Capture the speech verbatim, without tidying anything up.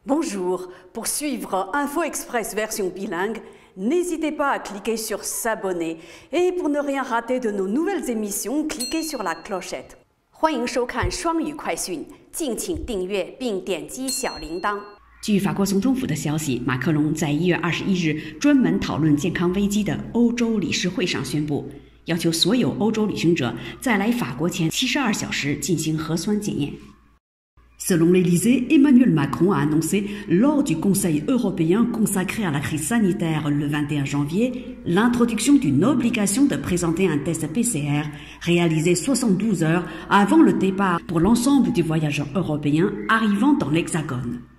Bonjour, pour suivre Info Express version bilingue, n'hésitez pas à cliquer sur s'abonner et pour ne rien rater de nos nouvelles émissions, cliquez sur la clochette. 欢迎收看双语快讯，敬请订阅并点击小铃铛。 据法国总统府的消息，马克龙在一月二十一日专门讨论健康危机的欧洲理事会上宣布，要求所有欧洲旅行者在来法国前七十二小时进行核酸检验。Selon l'Élysée, Emmanuel Macron a annoncé lors du Conseil européen consacré à la crise sanitaire le vingt et un janvier l'introduction d'une obligation de présenter un test P C R réalisé soixante-douze heures avant le départ pour l'ensemble des voyageurs européens arrivant dans l'Hexagone.